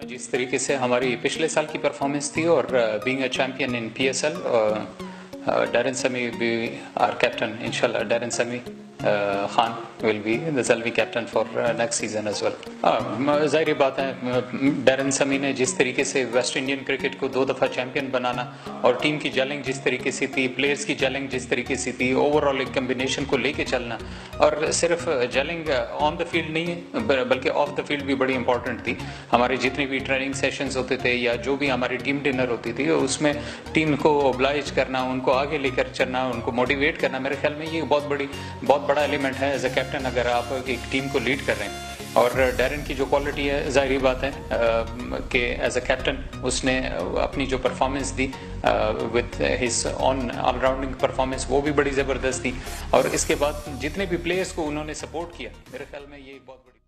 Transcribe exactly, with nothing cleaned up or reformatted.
जिस तरीके से हमारी पिछले साल की परफॉर्मेंस थी और being a champion in PSL, Darren Sammy be our captain इंशाल्लाह. Darren Sammy Khan will be the selvi captain for next season as well. जाहिर बात है, डैरन समी ने जिस तरीके से वेस्ट इंडियन क्रिकेट को दो दफ़ा चैंपियन बनाना और टीम की जेलिंग जिस तरीके से थी, प्लेयर्स की जेलिंग जिस तरीके से थी, ओवरऑल एक कम्बिनेशन को लेके चलना, और सिर्फ जेलिंग ऑन द फील्ड नहीं है बल्कि ऑफ द फील्ड भी बड़ी इंपॉर्टेंट थी. हमारे जितने भी ट्रेनिंग सेशंस होते थे या जो भी हमारी टीम डिनर होती थी, उसमें टीम को ओब्लाइज करना, उनको आगे लेकर चलना, उनको मोटिवेट करना, मेरे ख्याल में ये बहुत बड़ी बहुत बड़ा एलिमेंट है एज अ कैप्टन अगर आप एक टीम को लीड कर रहे हैं. और डैरन की जो क्वालिटी है, जाहिर बात है कि एज अ कैप्टन उसने अपनी जो परफॉर्मेंस दी with his own allrounding performance, वो भी बड़ी ज़बरदस्त थी. और इसके बाद जितने भी प्लेयर्स को उन्होंने सपोर्ट किया, मेरे ख्याल में ये बहुत बड़ी